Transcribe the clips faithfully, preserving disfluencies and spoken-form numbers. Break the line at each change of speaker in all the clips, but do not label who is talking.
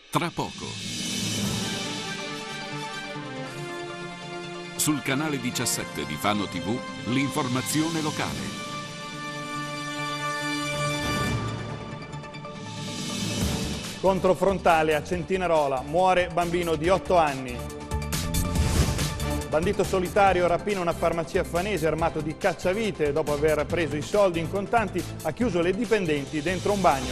tra poco. Sul canale diciassette di Fano tivù, l'informazione locale.
Controfrontale a Centinarola, muore bambino di otto anni. Bandito solitario rapina una farmacia fanese armato di cacciavite. Dopo aver preso i soldi in contanti ha chiuso le dipendenti dentro un bagno.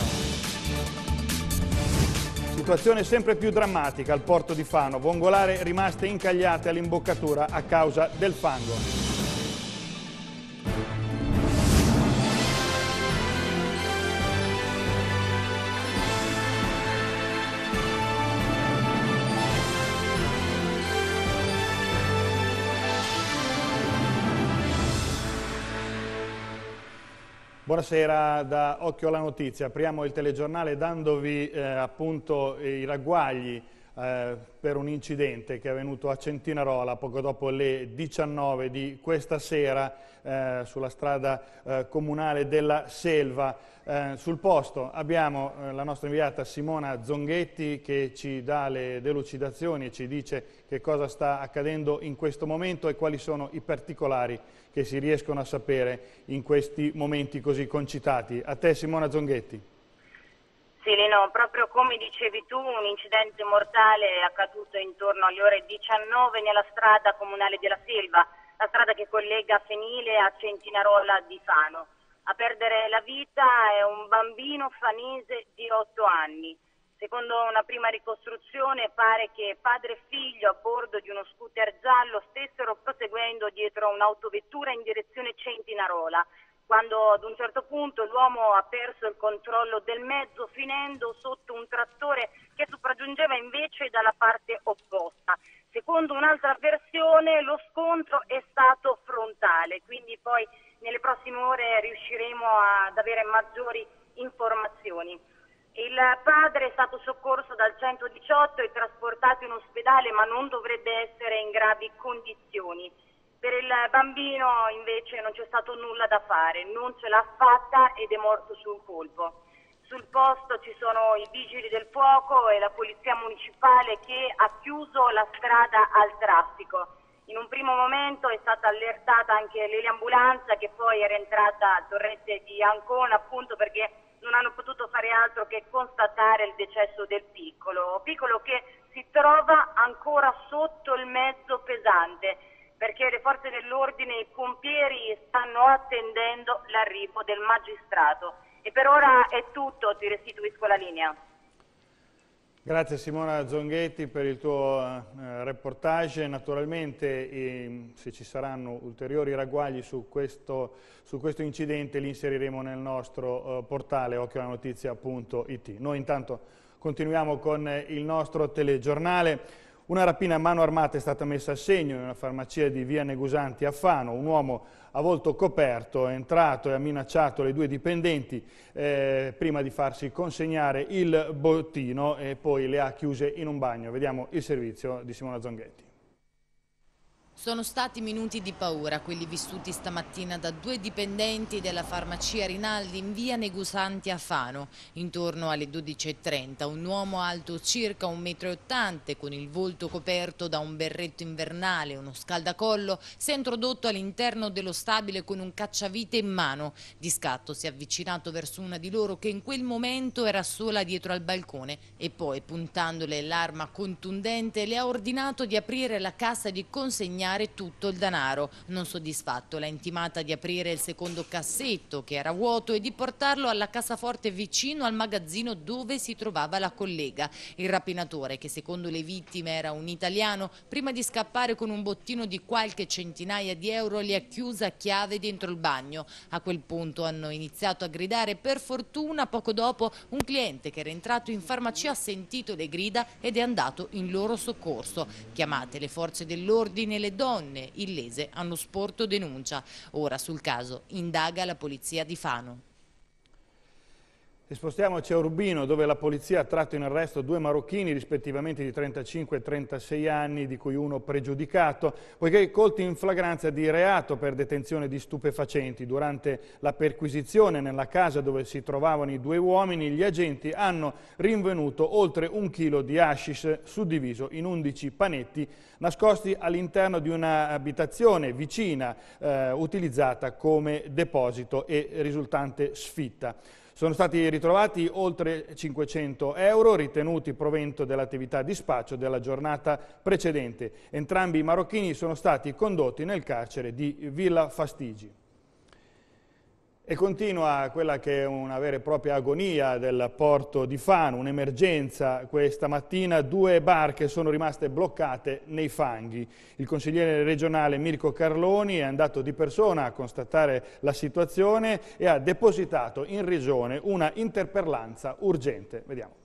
Situazione sempre più drammatica al porto di Fano. Vongolare rimaste incagliate all'imboccatura a causa del fango. Buonasera da Occhio alla Notizia. Apriamo il telegiornale dandovi eh, appunto i ragguagli eh, per un incidente che è avvenuto a Centinarola poco dopo le diciannove di questa sera eh, sulla strada eh, comunale della Selva. Eh, sul posto abbiamo eh, la nostra inviata Simona Zonghetti che ci dà le delucidazioni e ci dice che cosa sta accadendo in questo momento e quali sono i particolari che si riescono a sapere in questi momenti così concitati. A te Simona Zonghetti.
Sì, Lino, proprio come dicevi tu, un incidente mortale è accaduto intorno alle ore diciannove nella strada comunale della Selva, la strada che collega Fenile a Centinarola di Fano. A perdere la vita è un bambino fanese di otto anni. Secondo una prima ricostruzione pare che padre e figlio a bordo di uno scooter giallo stessero proseguendo dietro un'autovettura in direzione Centinarola, quando ad un certo punto l'uomo ha perso il controllo del mezzo finendo sotto un trattore che sopraggiungeva invece dalla parte opposta. Secondo un'altra versione lo scontro è stato frontale, quindi poi nelle prossime ore riusciremo ad avere maggiori informazioni. Il padre è stato soccorso dal centodiciotto e trasportato in ospedale, ma non dovrebbe essere in gravi condizioni. Per il bambino invece non c'è stato nulla da fare, non ce l'ha fatta ed è morto sul colpo. Sul posto ci sono i vigili del fuoco e la polizia municipale che ha chiuso la strada al traffico. In un primo momento è stata allertata anche l'eliambulanza che poi era entrata a Torrette di Ancona appunto perché non hanno potuto fare altro che constatare il decesso del piccolo, piccolo che si trova ancora sotto il mezzo pesante perché le forze dell'ordine e i pompieri stanno attendendo l'arrivo del magistrato. E per ora è tutto, ti restituisco la linea.
Grazie Simona Zonghetti per il tuo eh, reportage. Naturalmente eh, se ci saranno ulteriori ragguagli su questo, su questo incidente li inseriremo nel nostro eh, portale occhio alla notizia punto it. Noi intanto continuiamo con eh, il nostro telegiornale. Una rapina a mano armata è stata messa a segno in una farmacia di via Negusanti a Fano. Un uomo a volto coperto è entrato e ha minacciato le due dipendenti eh, prima di farsi consegnare il bottino e poi le ha chiuse in un bagno. Vediamo il servizio di Simona Zonghetti.
Sono stati minuti di paura quelli vissuti stamattina da due dipendenti della farmacia Rinaldi in via Negusanti a Fano. Intorno alle dodici e trenta un uomo alto circa un metro e ottanta con il volto coperto da un berretto invernale e uno scaldacollo si è introdotto all'interno dello stabile con un cacciavite in mano. Di scatto si è avvicinato verso una di loro che in quel momento era sola dietro al balcone e poi puntandole l'arma contundente le ha ordinato di aprire la cassa e di consegnare tutto il denaro. Non soddisfatto l'ha intimata di aprire il secondo cassetto che era vuoto e di portarlo alla cassaforte vicino al magazzino dove si trovava la collega. Il rapinatore, che secondo le vittime era un italiano, prima di scappare con un bottino di qualche centinaia di euro li ha chiusa a chiave dentro il bagno. A quel punto hanno iniziato a gridare. Per fortuna poco dopo un cliente che era entrato in farmacia ha sentito le grida ed è andato in loro soccorso. Chiamate le forze dell'ordine, le donne illese hanno sporto denuncia. Ora sul caso indaga la polizia di Fano.
E spostiamoci a Urbino, dove la polizia ha tratto in arresto due marocchini, rispettivamente di trentacinque e trentasei anni, di cui uno pregiudicato, poiché colti in flagranza di reato per detenzione di stupefacenti. Durante la perquisizione nella casa dove si trovavano i due uomini, gli agenti hanno rinvenuto oltre un chilo di hashish suddiviso in undici panetti, nascosti all'interno di un'abitazione vicina, eh, utilizzata come deposito e risultante sfitta. Sono stati ritrovati oltre cinquecento euro ritenuti provento dell'attività di spaccio della giornata precedente. Entrambi i marocchini sono stati condotti nel carcere di Villa Fastigi. E continua quella che è una vera e propria agonia del porto di Fano, un'emergenza. Questa mattina due barche sono rimaste bloccate nei fanghi. Il consigliere regionale Mirko Carloni è andato di persona a constatare la situazione e ha depositato in regione una interpellanza urgente. Vediamo.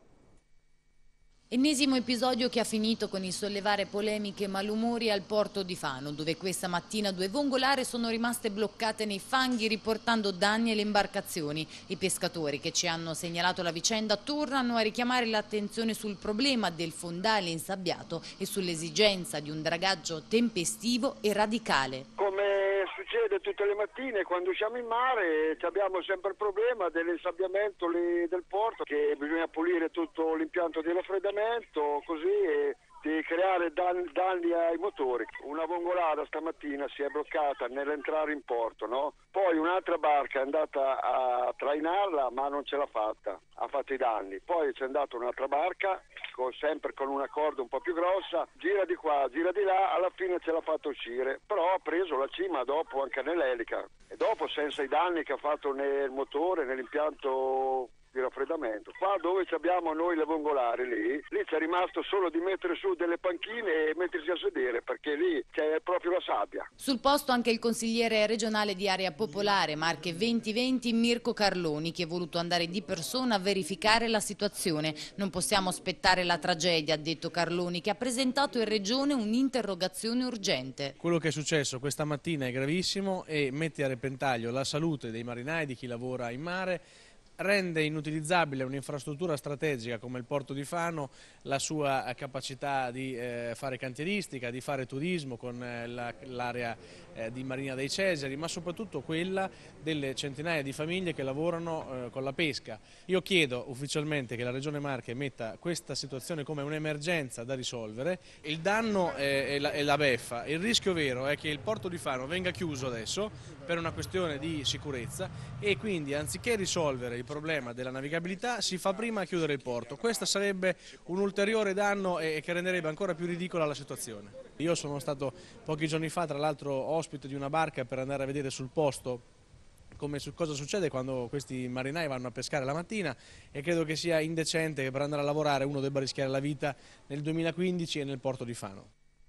Ennesimo episodio che ha finito con il sollevare polemiche e malumori al porto di Fano, dove questa mattina due vongolare sono rimaste bloccate nei fanghi riportando danni alle imbarcazioni. I pescatori che ci hanno segnalato la vicenda tornano a richiamare l'attenzione sul problema del fondale insabbiato e sull'esigenza di un dragaggio tempestivo e radicale.
Come succede tutte le mattine quando usciamo in mare abbiamo sempre il problema dell'insabbiamento lì del porto, che bisogna pulire tutto l'impianto di raffreddamento così e di creare danni, danni ai motori. Una vongolata stamattina si è bloccata nell'entrare in porto, no? Poi un'altra barca è andata a trainarla ma non ce l'ha fatta, ha fatto i danni. Poi c'è andata un'altra barca, con, sempre con una corda un po' più grossa, gira di qua, gira di là, alla fine ce l'ha fatta uscire, però ha preso la cima dopo anche nell'elica e dopo senza i danni che ha fatto nel motore, nell'impianto di raffreddamento. Qua dove abbiamo noi le vongolari, lì, lì c'è rimasto solo di mettere su delle panchine e mettersi a sedere, perché lì c'è proprio la sabbia.
Sul posto anche il consigliere regionale di Area Popolare Marche venti venti Mirko Carloni, che è voluto andare di persona a verificare la situazione. Non possiamo aspettare la tragedia, ha detto Carloni, che ha presentato in regione un'interrogazione urgente.
Quello che è successo questa mattina è gravissimo e mette a repentaglio la salute dei marinai, di chi lavora in mare, rende inutilizzabile un'infrastruttura strategica come il porto di Fano, la sua capacità di eh, fare cantieristica, di fare turismo con eh, l'area eh, di Marina dei Cesari, ma soprattutto quella delle centinaia di famiglie che lavorano eh, con la pesca. Io chiedo ufficialmente che la Regione Marche metta questa situazione come un'emergenza da risolvere. Il danno è, è, la, è la beffa, il rischio vero è che il porto di Fano venga chiuso adesso per una questione di sicurezza e quindi anziché risolvere il problema della navigabilità si fa prima a chiudere il porto. Questo sarebbe un ulteriore danno e che renderebbe ancora più ridicola la situazione. Io sono stato pochi giorni fa tra l'altro ospite di una barca per andare a vedere sul posto come su cosa succede quando questi marinai vanno a pescare la mattina e credo che sia indecente che per andare a lavorare uno debba rischiare la vita nel duemilaquindici e nel porto di Fano.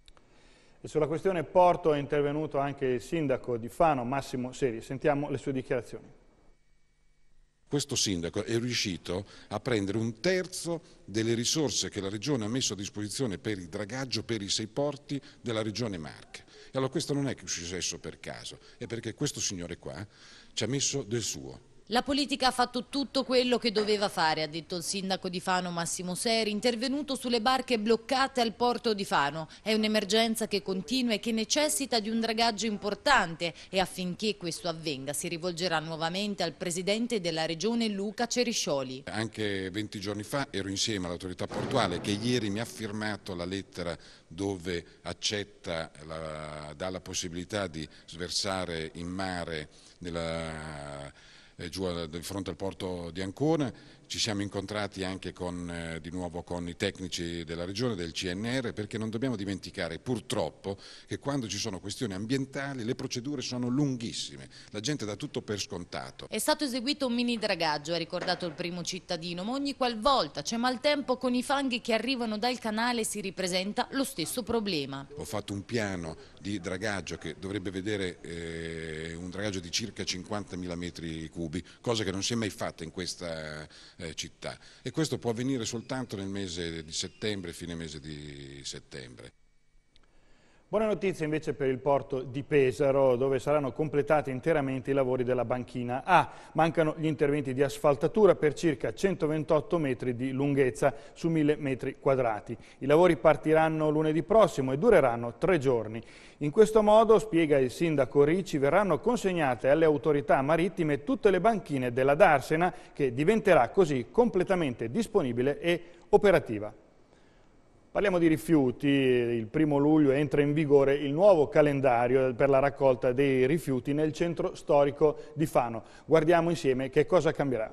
E sulla questione porto è intervenuto anche il sindaco di Fano, Massimo Seri. Sentiamo le sue dichiarazioni.
Questo sindaco è riuscito a prendere un terzo delle risorse che la Regione ha messo a disposizione per il dragaggio per i sei porti della Regione Marche. E allora questo non è che è successo per caso, è perché questo signore qua ci ha messo del suo.
La politica ha fatto tutto quello che doveva fare, ha detto il sindaco di Fano Massimo Seri, intervenuto sulle barche bloccate al porto di Fano. È un'emergenza che continua e che necessita di un dragaggio importante e affinché questo avvenga si rivolgerà nuovamente al presidente della regione Luca Ceriscioli.
Anche venti giorni fa ero insieme all'autorità portuale che ieri mi ha firmato la lettera dove accetta, la, dà la possibilità di sversare in mare nella giù di fronte al porto di Ancona. Ci siamo incontrati anche con, eh, di nuovo con i tecnici della regione, del C N R, perché non dobbiamo dimenticare purtroppo che quando ci sono questioni ambientali le procedure sono lunghissime, la gente dà tutto per scontato.
È stato eseguito un mini dragaggio, ha ricordato il primo cittadino, ma ogni qualvolta c'è maltempo con i fanghi che arrivano dal canale si ripresenta lo stesso problema.
Ho fatto un piano di dragaggio che dovrebbe vedere eh, un dragaggio di circa cinquantamila metri cubi, cosa che non si è mai fatta in questa eh, città, e questo può avvenire soltanto nel mese di settembre, fine mese di settembre.
Buone notizie invece per il porto di Pesaro, dove saranno completati interamente i lavori della banchina A. Mancano gli interventi di asfaltatura per circa centoventotto metri di lunghezza su mille metri quadrati. I lavori partiranno lunedì prossimo e dureranno tre giorni. In questo modo, spiega il sindaco Ricci, verranno consegnate alle autorità marittime tutte le banchine della Darsena, che diventerà così completamente disponibile e operativa. Parliamo di rifiuti. Il primo luglio entra in vigore il nuovo calendario per la raccolta dei rifiuti nel centro storico di Fano. Guardiamo insieme che cosa cambierà.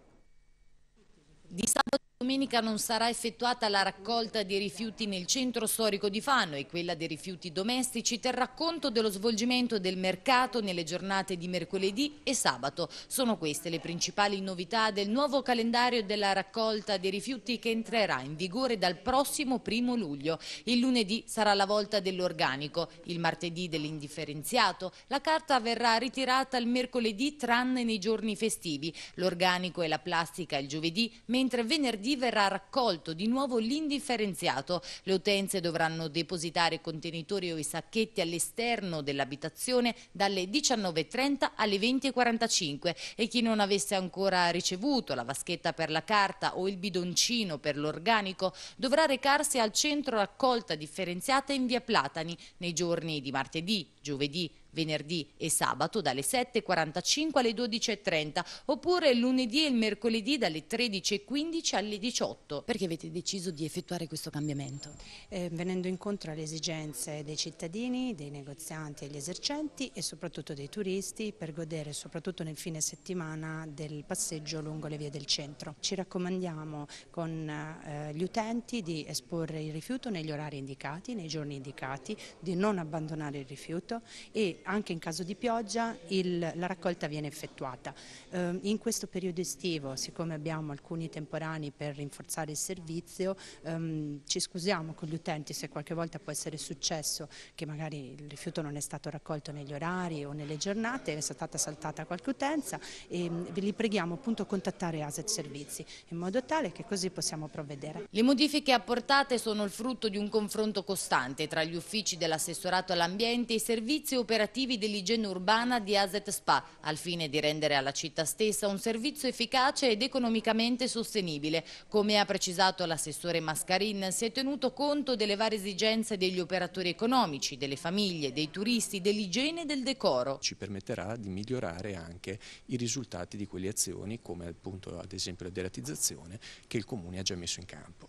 Di sabato e domenica non sarà effettuata la raccolta dei rifiuti nel centro storico di Fano e quella dei rifiuti domestici terrà conto dello svolgimento del mercato nelle giornate di mercoledì e sabato. Sono queste le principali novità del nuovo calendario della raccolta dei rifiuti che entrerà in vigore dal prossimo primo luglio. Il lunedì sarà la volta dell'organico, il martedì dell'indifferenziato, la carta verrà ritirata il mercoledì tranne nei giorni festivi, l'organico e la plastica il giovedì, mentre venerdì verrà raccolto di nuovo l'indifferenziato. Le utenze dovranno depositare contenitori o i sacchetti all'esterno dell'abitazione dalle diciannove e trenta alle venti e quarantacinque e chi non avesse ancora ricevuto la vaschetta per la carta o il bidoncino per l'organico dovrà recarsi al centro raccolta differenziata in via Platani nei giorni di martedì, giovedì, venerdì e sabato dalle sette e quarantacinque alle dodici e trenta oppure lunedì e il mercoledì dalle tredici e quindici alle diciotto.
Perché avete deciso di effettuare questo cambiamento?
Eh, venendo incontro alle esigenze dei cittadini, dei negozianti e gli esercenti e soprattutto dei turisti per godere soprattutto nel fine settimana del passeggio lungo le vie del centro. Ci raccomandiamo con eh, gli utenti di esporre il rifiuto negli orari indicati, nei giorni indicati, di non abbandonare il rifiuto e anche in caso di pioggia il, la raccolta viene effettuata. Eh, in questo periodo estivo, siccome abbiamo alcuni temporanei per rinforzare il servizio, ehm, ci scusiamo con gli utenti se qualche volta può essere successo che magari il rifiuto non è stato raccolto negli orari o nelle giornate, è stata saltata qualche utenza e vi li preghiamo appunto a contattare A S E T Servizi in modo tale che così possiamo provvedere.
Le modifiche apportate sono il frutto di un confronto costante tra gli uffici dell'assessorato all'ambiente e i servizi operativi dell'igiene urbana di A S E T S P A, al fine di rendere alla città stessa un servizio efficace ed economicamente sostenibile. Come ha precisato l'assessore Mascarin, si è tenuto conto delle varie esigenze degli operatori economici, delle famiglie, dei turisti, dell'igiene e del decoro.
Ci permetterà di migliorare anche i risultati di quelle azioni, come appunto ad esempio la deratizzazione, che il Comune ha già messo in campo.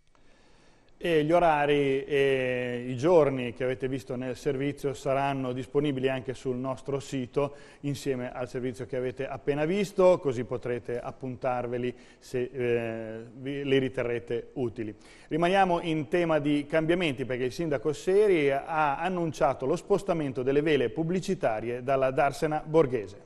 E gli orari e i giorni che avete visto nel servizio saranno disponibili anche sul nostro sito insieme al servizio che avete appena visto, così potrete appuntarveli se eh, vi, li riterrete utili. Rimaniamo in tema di cambiamenti perché il sindaco Seri ha annunciato lo spostamento delle vele pubblicitarie dalla Darsena Borghese.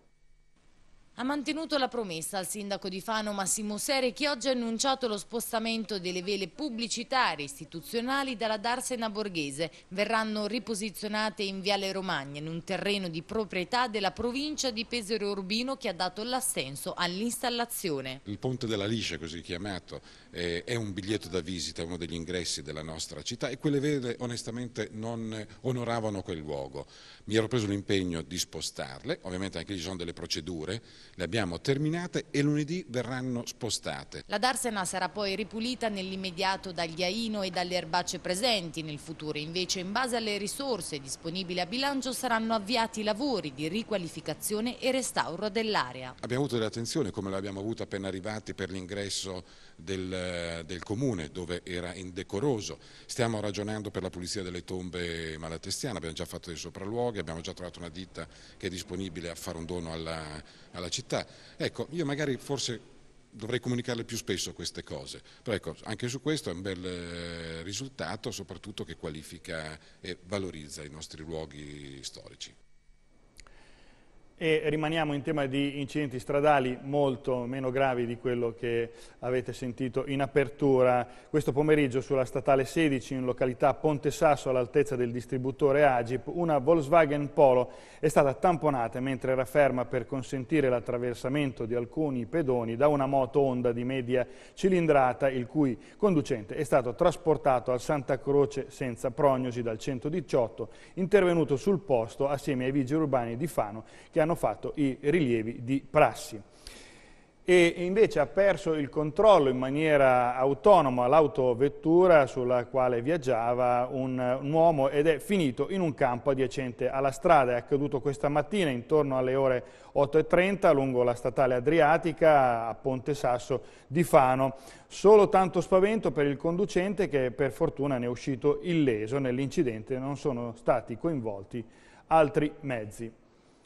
Ha mantenuto la promessa al sindaco di Fano Massimo Seri, che oggi ha annunciato lo spostamento delle vele pubblicitarie istituzionali dalla Darsena Borghese. Verranno riposizionate in Viale Romagna, in un terreno di proprietà della provincia di Pesaro Urbino che ha dato l'assenso all'installazione.
Il Ponte della Liscia, così chiamato, eh, è un biglietto da visita, uno degli ingressi della nostra città e quelle vele onestamente non onoravano quel luogo. Mi ero preso l'impegno di spostarle, ovviamente anche ci sono delle procedure, le abbiamo terminate e lunedì verranno spostate.
La Darsena sarà poi ripulita nell'immediato dagli Aino e dalle erbacce presenti. Nel futuro invece, in base alle risorse disponibili a bilancio, saranno avviati i lavori di riqualificazione e restauro dell'area.
Abbiamo avuto dell'attenzione, come l'abbiamo avuto appena arrivati, per l'ingresso del, del comune dove era indecoroso. Stiamo ragionando per la pulizia delle tombe malatestiane, abbiamo già fatto dei sopralluoghi, abbiamo già trovato una ditta che è disponibile a fare un dono alla, alla città. Ecco, io magari forse dovrei comunicarle più spesso queste cose, però ecco, anche su questo è un bel eh, risultato, soprattutto che qualifica e valorizza i nostri luoghi storici.
E rimaniamo in tema di incidenti stradali molto meno gravi di quello che avete sentito in apertura. Questo pomeriggio sulla statale sedici in località Ponte Sasso all'altezza del distributore Agip una Volkswagen Polo è stata tamponata mentre era ferma per consentire l'attraversamento di alcuni pedoni da una moto Honda di media cilindrata il cui conducente è stato trasportato al Santa Croce senza prognosi dal centodiciotto intervenuto sul posto assieme ai vigili urbani di Fano che hanno fatto i rilievi di prassi. E invece ha perso il controllo in maniera autonoma l'autovettura sulla quale viaggiava un, un uomo ed è finito in un campo adiacente alla strada. È accaduto questa mattina intorno alle ore otto e trenta lungo la statale Adriatica a Ponte Sasso di Fano. Solo tanto spavento per il conducente che per fortuna ne è uscito illeso. Nell'incidente non sono stati coinvolti altri mezzi.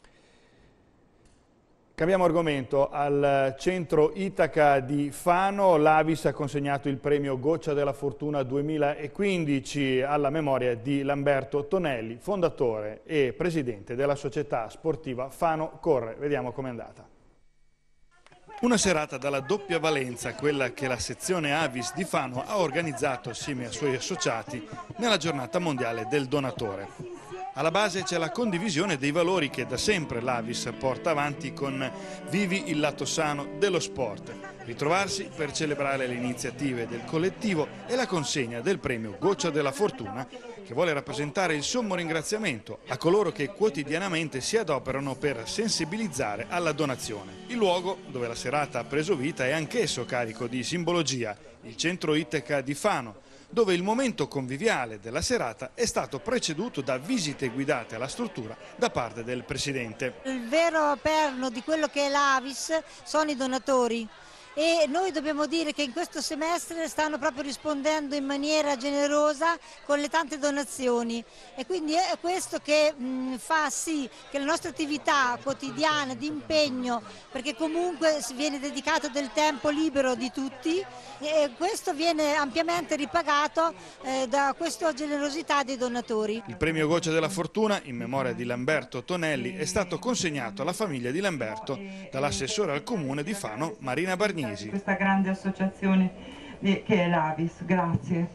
Cambiamo argomento. Al centro Itaca di Fano l'Avis ha consegnato il premio Goccia della Fortuna duemilaquindici alla memoria di Lamberto Tonelli, fondatore e presidente della società sportiva Fano Corre. Vediamo com'è andata. Una serata dalla doppia valenza, quella che la sezione Avis di Fano ha organizzato assieme ai suoi associati nella giornata mondiale del donatore. Alla base c'è la condivisione dei valori che da sempre l'Avis porta avanti con Vivi il lato sano dello sport. Ritrovarsi per celebrare le iniziative del collettivo e la consegna del premio Goccia della Fortuna che vuole rappresentare il sommo ringraziamento a coloro che quotidianamente si adoperano per sensibilizzare alla donazione. Il luogo dove la serata ha preso vita è anch'esso carico di simbologia, il centro Itaca di Fano, dove il momento conviviale della serata è stato preceduto da visite guidate alla struttura da parte del Presidente.
Il vero perno di quello che è l'Avis sono i donatori e noi dobbiamo dire che in questo semestre stanno proprio rispondendo in maniera generosa con le tante donazioni e quindi è questo che mh, fa sì che la nostra attività quotidiana di impegno, perché comunque viene dedicato del tempo libero di tutti e questo viene ampiamente ripagato eh, da questa generosità dei donatori.
Il premio Goccia della Fortuna in memoria di Lamberto Tonelli è stato consegnato alla famiglia di Lamberto dall'assessore al comune di Fano Marina Bargnesi.
Questa grande associazione che è l'Avis, grazie.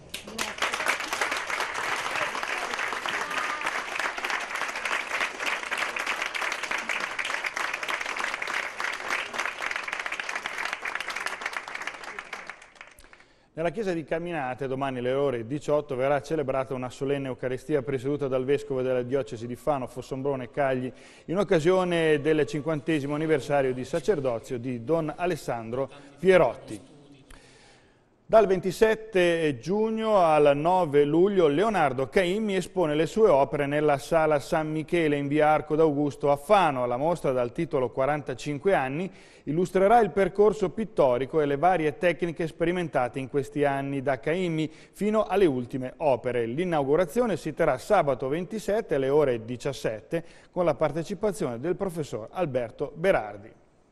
Nella chiesa di Caminate domani alle ore diciotto verrà celebrata una solenne Eucaristia presieduta dal Vescovo della Diocesi di Fano, Fossombrone Cagli, in occasione del cinquantesimo anniversario di sacerdozio di Don Alessandro Pierotti. Dal ventisette giugno al nove luglio Leonardo Caimmi espone le sue opere nella Sala San Michele in via Arco d'Augusto a Fano. La mostra dal titolo quarantacinque anni illustrerà il percorso pittorico e le varie tecniche sperimentate in questi anni da Caimmi fino alle ultime opere. L'inaugurazione si terrà sabato ventisette alle ore diciassette con la partecipazione del professor Alberto Berardi.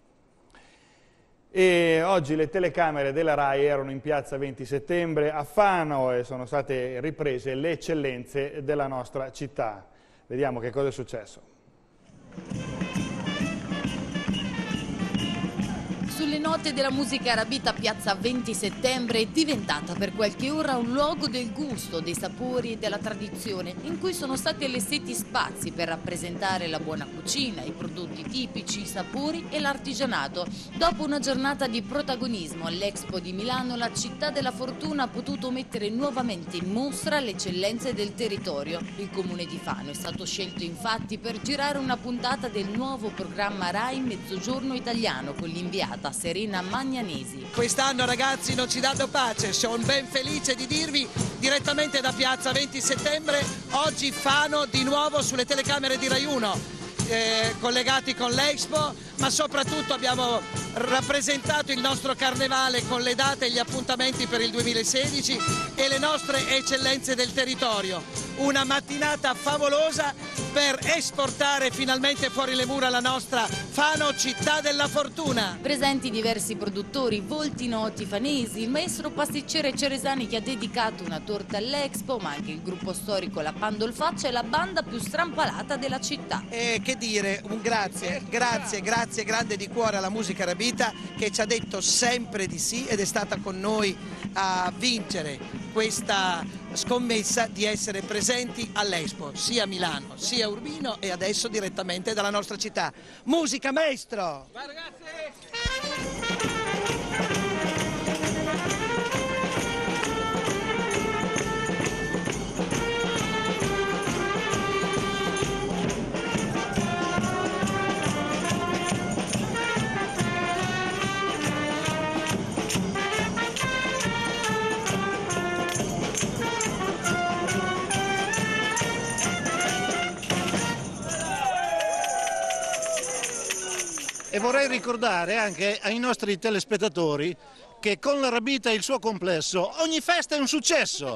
E oggi le telecamere della RAI erano in piazza venti settembre a Fano e sono state riprese le eccellenze della nostra città. Vediamo che cosa è successo.
Sulle note della musica arabita piazza venti settembre è diventata per qualche ora un luogo del gusto, dei sapori e della tradizione, in cui sono stati allestiti spazi per rappresentare la buona cucina, i prodotti tipici, i sapori e l'artigianato. Dopo una giornata di protagonismo all'Expo di Milano, la città della fortuna ha potuto mettere nuovamente in mostra le eccellenze del territorio. Il comune di Fano è stato scelto infatti per girare una puntata del nuovo programma RAI Mezzogiorno Italiano con l'inviata Serena Magnanesi.
Quest'anno ragazzi non ci danno pace, sono ben felice di dirvi direttamente da piazza venti settembre, oggi Fano di nuovo sulle telecamere di Rai uno, eh, collegati con l'Expo, ma soprattutto abbiamo rappresentato il nostro carnevale con le date e gli appuntamenti per il duemilasedici e le nostre eccellenze del territorio. una mattinata favolosa per esportare finalmente fuori le mura la nostra Fano, città della fortuna.
Presenti diversi produttori, volti noti fanesi, il maestro pasticcere Ceresani che ha dedicato una torta all'Expo, ma anche il gruppo storico La Pandolfaccia e la banda più strampalata della città.
E che dire, un grazie, grazie, grazie grande di cuore alla Musica Arabita che ci ha detto sempre di sì ed è stata con noi a vincere questa scommessa di essere presenti all'Expo, sia a Milano, sia a Urbino e adesso direttamente dalla nostra città. Musica, maestro! Vai ragazzi!
E vorrei ricordare anche ai nostri telespettatori che con l'Arabita e il suo complesso ogni festa è un successo.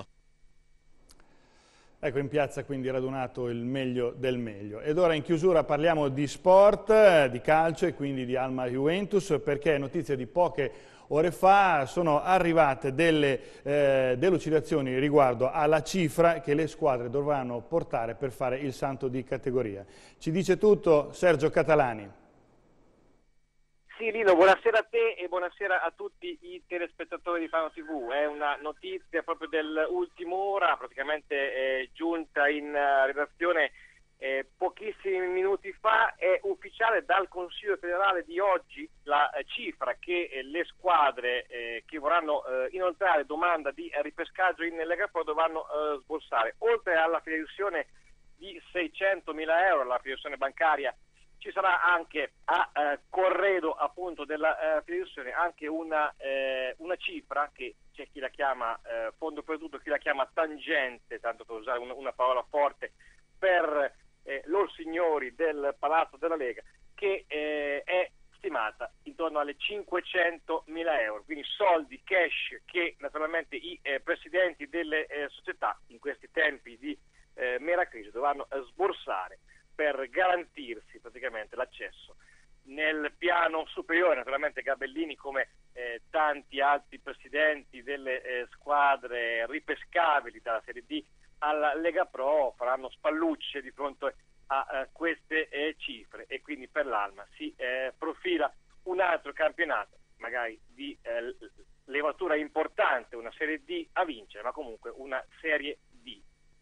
Ecco, in piazza quindi radunato il meglio del meglio. Ed ora in chiusura parliamo di sport, di calcio e quindi di Alma Juventus, perché è notizia di poche ore fa sono arrivate delle eh, delucidazioni riguardo alla cifra che le squadre dovranno portare per fare il salto di categoria. Ci dice tutto Sergio Catalani.
Sì, Lino, buonasera a te e buonasera a tutti i telespettatori di Fano tivù. È una notizia proprio dell'ultima ora, praticamente è giunta in redazione eh, pochissimi minuti fa. È ufficiale dal Consiglio federale di oggi la eh, cifra che eh, le squadre eh, che vorranno eh, inoltrare domanda di ripescaggio in Lega Pro dovranno eh, sborsare. Oltre alla fideiussione di seicentomila euro, la fideiussione bancaria, ci sarà anche a eh, corredo appunto della eh, fideiussione anche una, eh, una cifra che c'è chi la chiama eh, fondo perduto, chi la chiama tangente, tanto per usare una, una parola forte, per eh, loro signori del Palazzo della Lega, che eh, è stimata intorno alle cinquecentomila euro, quindi soldi cash che naturalmente i eh, presidenti delle eh, società in questi tempi di eh, mera crisi dovranno eh, sborsare per garantirsi praticamente l'accesso nel piano superiore. Naturalmente Gabellini, come eh, tanti altri presidenti delle eh, squadre ripescabili dalla Serie D alla Lega Pro, faranno spallucce di fronte a eh, queste eh, cifre, e quindi per l'Alma si eh, profila un altro campionato, magari di eh, levatura importante, una Serie D a vincere, ma comunque una Serie D.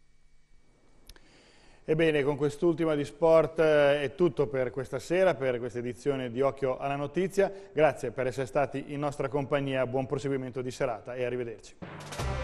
Ebbene, con quest'ultima di sport è tutto per questa sera, per questa edizione di Occhio alla Notizia. Grazie per essere stati in nostra compagnia, buon proseguimento di serata e arrivederci.